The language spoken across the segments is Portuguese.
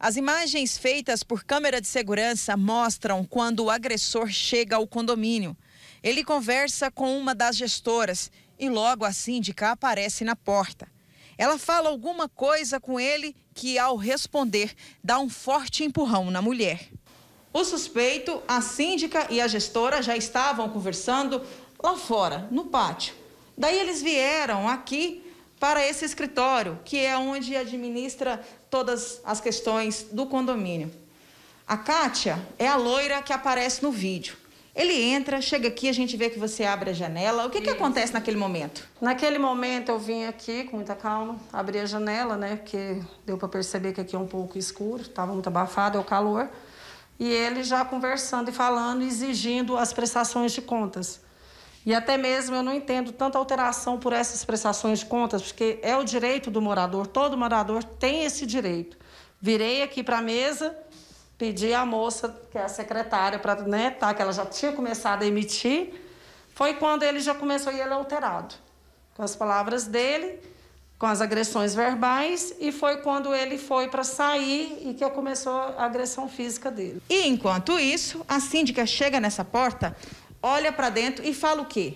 As imagens feitas por câmera de segurança mostram quando o agressor chega ao condomínio. Ele conversa com uma das gestoras e logo a síndica aparece na porta. Ela fala alguma coisa com ele que, ao responder, dá um forte empurrão na mulher. O suspeito, a síndica e a gestora já estavam conversando lá fora, no pátio. Daí eles vieram aqui para esse escritório, que é onde administra todas as questões do condomínio. A Kátia é a loira que aparece no vídeo. Ele entra, chega aqui, a gente vê que você abre a janela. O que acontece naquele momento? Naquele momento eu vim aqui com muita calma, abri a janela, né? Porque deu para perceber que aqui é um pouco escuro, estava muito abafado, é o calor. E ele já conversando e falando, exigindo as prestações de contas. E até mesmo eu não entendo tanta alteração por essas prestações de contas, porque é o direito do morador, todo morador tem esse direito. Virei aqui para a mesa, pedi à moça, que é a secretária, para, né, tá, que ela já tinha começado a emitir. Foi quando ele já começou a ir alterado, com as palavras dele, com as agressões verbais, e foi quando ele foi para sair e que começou a agressão física dele. E enquanto isso, a síndica chega nessa porta, olha para dentro e fala o quê?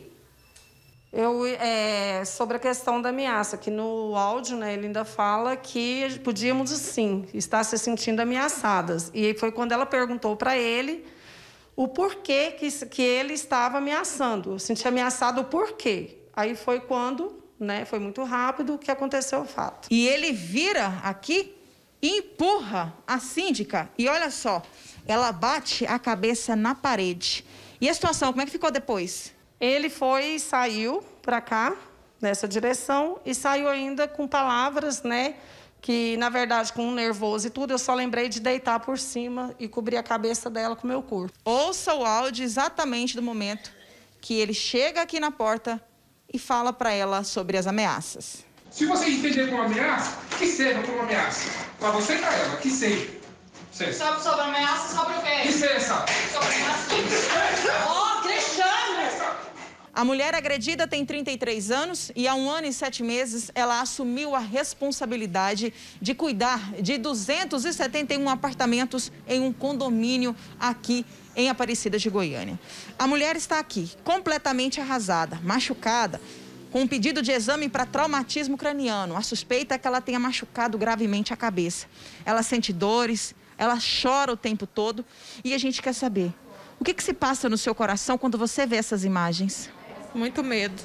Sobre a questão da ameaça, que no áudio, né, ele ainda fala que podíamos, sim, estar se sentindo ameaçadas. E foi quando ela perguntou para ele o porquê que ele estava ameaçando. Eu senti ameaçado o porquê. Aí foi quando, né, foi muito rápido que aconteceu o fato. E ele vira aqui e empurra a síndica. E olha só, ela bate a cabeça na parede. E a situação, como é que ficou depois? Ele foi e saiu para cá, nessa direção, e saiu ainda com palavras, né, que, na verdade, com um nervoso e tudo, eu só lembrei de deitar por cima e cobrir a cabeça dela com o meu corpo. Ouça o áudio exatamente do momento que ele chega aqui na porta e fala para ela sobre as ameaças. Se você entender como ameaça, que seja como ameaça. Para você e para ela, que seja. Sobre ameaça, sobre o quê? Licença. Sobre ameaça. Ó, Cristiano! A mulher agredida tem 33 anos e há 1 ano e 7 meses ela assumiu a responsabilidade de cuidar de 271 apartamentos em um condomínio aqui em Aparecida de Goiânia. A mulher está aqui completamente arrasada, machucada, com um pedido de exame para traumatismo craniano. A suspeita é que ela tenha machucado gravemente a cabeça. Ela sente dores, ela chora o tempo todo e a gente quer saber, o que se passa no seu coração quando você vê essas imagens? Muito medo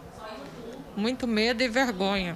e vergonha.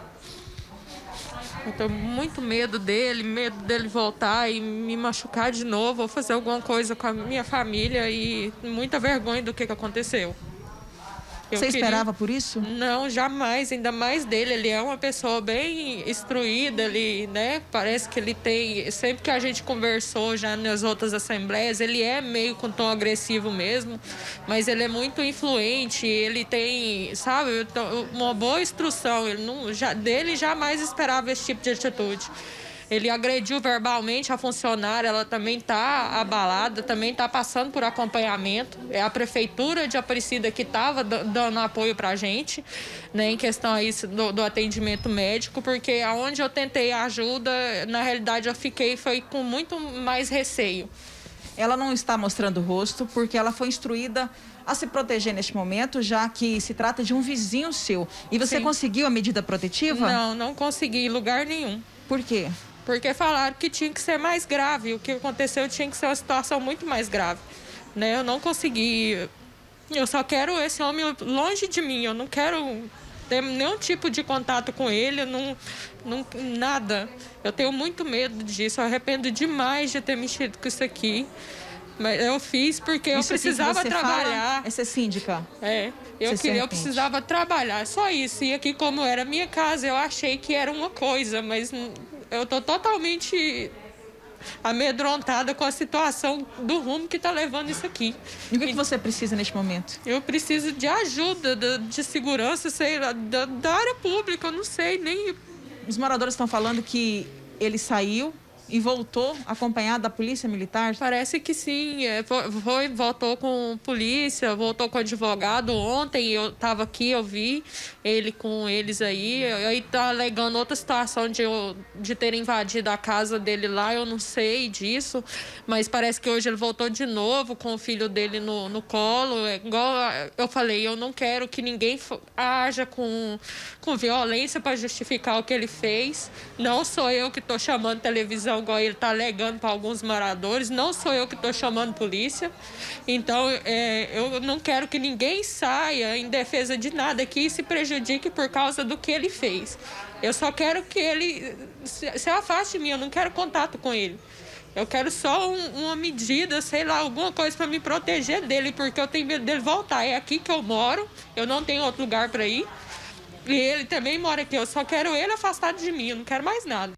Eu tenho muito medo dele voltar e me machucar de novo, ou fazer alguma coisa com a minha família, e muita vergonha do que aconteceu. Você esperava por isso? Não, jamais, ainda mais dele. Ele é uma pessoa bem instruída, ele, né? Parece que ele tem... Sempre que a gente conversou já nas outras assembleias, ele é meio com tom agressivo mesmo, mas ele é muito influente, ele tem, sabe, uma boa instrução. Dele jamais esperava esse tipo de atitude. Ele agrediu verbalmente a funcionária, ela também está abalada, também está passando por acompanhamento. É a prefeitura de Aparecida que estava dando apoio para a gente, né, em questão aí do atendimento médico, porque aonde eu tentei ajuda, na realidade foi com muito mais receio. Ela não está mostrando o rosto porque ela foi instruída a se proteger neste momento, já que se trata de um vizinho seu. E você conseguiu a medida protetiva? Não, não consegui em lugar nenhum. Por quê? Porque falaram que tinha que ser mais grave. O que aconteceu tinha que ser uma situação muito mais grave, né? Eu não consegui. Eu só quero esse homem longe de mim. Eu não quero ter nenhum tipo de contato com ele, nada. Eu tenho muito medo disso. Eu arrependo demais de ter mexido com isso aqui. Mas eu fiz porque eu precisava trabalhar. Essa é síndica? Eu precisava trabalhar, só isso. E aqui, como era minha casa, eu achei que era uma coisa, mas eu tô totalmente amedrontada com a situação do rumo que tá levando isso aqui. E o que você precisa neste momento? Eu preciso de ajuda, de segurança, sei lá, da área pública, eu não sei nem... Os moradores estão falando que ele saiu e voltou acompanhado da polícia militar? Parece que sim, voltou com polícia, voltou com advogado. Ontem eu estava aqui, eu vi ele com eles aí tá alegando outra situação de ter invadido a casa dele lá, eu não sei disso, mas parece que hoje ele voltou de novo com o filho dele no colo. Igual eu falei, eu não quero que ninguém haja com violência para justificar o que ele fez. Não sou eu que estou chamando televisão, igual ele está alegando para alguns moradores. Não sou eu que estou chamando polícia. Então, eu não quero que ninguém saia em defesa de nada aqui e se prejudique por causa do que ele fez. Eu só quero que ele se afaste de mim, eu não quero contato com ele. Eu quero só uma medida, sei lá, alguma coisa para me proteger dele, porque eu tenho medo dele voltar. É aqui que eu moro, eu não tenho outro lugar para ir. E ele também mora aqui, eu só quero ele afastado de mim, eu não quero mais nada.